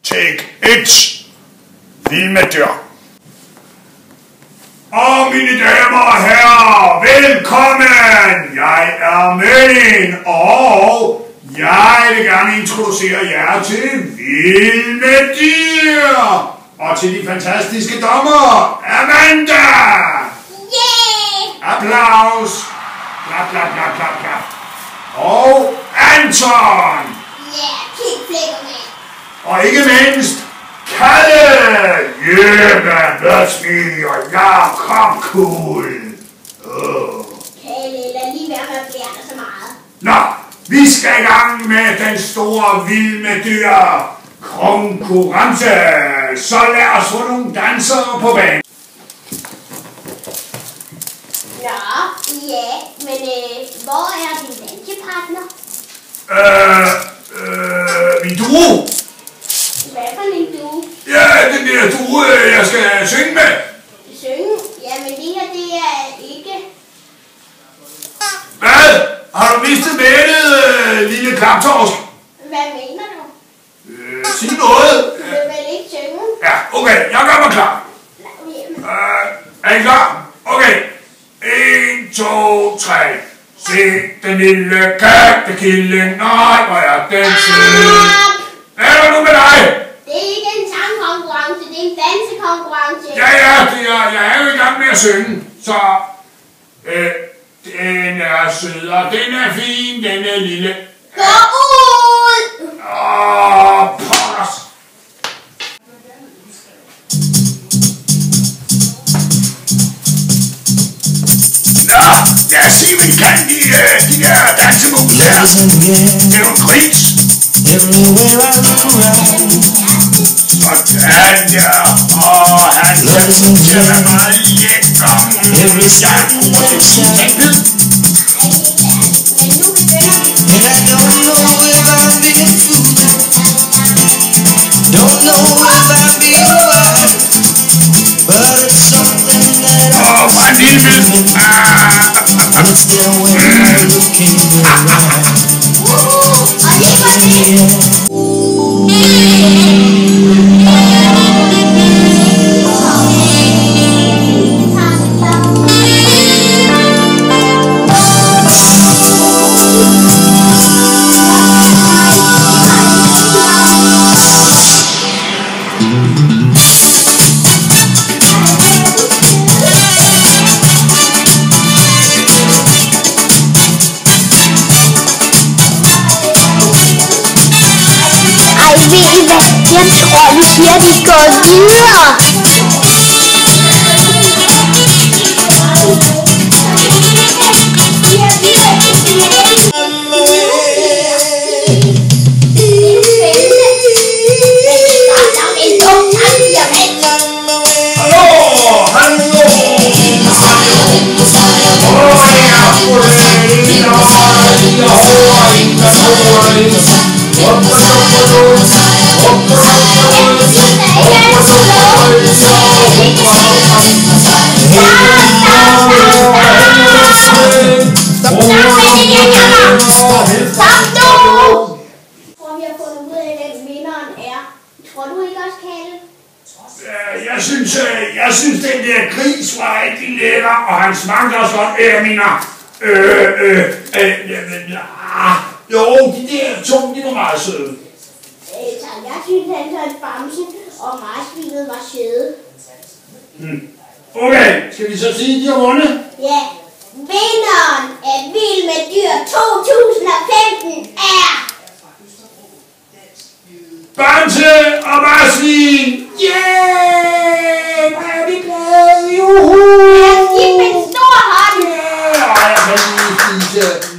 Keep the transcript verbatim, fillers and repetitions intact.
Take et. Vild med dyr. Og mine damer og herrer, velkommen! Jeg er Melin, og jeg vil gerne introducere jer til Vild med dyr. Og til de fantastiske dommer, Amanda! Yeah! Applaus! Klap, klap, klap, klap, klap. Og Anton! Yeah, kig flækker med. Og ikke mindst, Kalle! Yeah, man, that's me, og jeg kom cool. Oh. Kalle, lad lige være med at blære dig så meget. Nå, vi skal i gang med den store Vild med dyr konkurrence. Så lad os få nogle dansere på banen. Nå, ja, men øh, hvor er din dansepartner? Øh, øh, min duo. Hvad for en du? Ja, den der duo, jeg skal synge med. Synge? Ja, men det her, det er ikke... Hvad? Har du mistet mælet, øh, lille klaptorsk? Hvad mener du? Øh, sig noget. Du vil vel ikke synge? Ja, okay, jeg gør mig klar. Øh, er I klar? Okay. En, to, tre. Se den lille kattekilling. Nej, hvor er den sød. Hvad er der nu med dig? Det er ikke en sangkonkurrence, det er en dansekonkurrence. Ja, ja, det er, jeg er jo i gang med at synge. Så, øh, den er sød, og den er fin, den er lille. Gå ud! Åh, pokkers. Nå, lad os se, hvad de kan, de, de der dansemus her. Det er jo en gris. Sådan der, og han ser ud til at være meget lækker. Jeg bruger det til tempel. Men nu begynder vi. And I don't know if I'm being fooled. Don't know if I'm being wise. But it's something that I Åh, for en lille mid. It's there when I look in your eyes. Og det var det. Ved I hvad? Jeg tror, vi siger, at vi går videre. Hallo, hallo. Tror du ikke også, Kalle? Jeg synes, jeg synes, den der gris var rigtig lækker, og han smagte også godt. Jeg mener, øh, øh, øh, øh, jo, de der to, de var meget søde. Altså, jeg synes, at Anton Bamsen og marsvinet var søde. Hmm. Okay, skal vi så sige, at de har vundet? Ja, vinderen af Vild med dyr to tusind og femten er... Bamse og marsvin! Yeah! Hvor er vi glade! Juhu! Lad os give dem en stor hånd! Yeah! Og jeg kan lige spise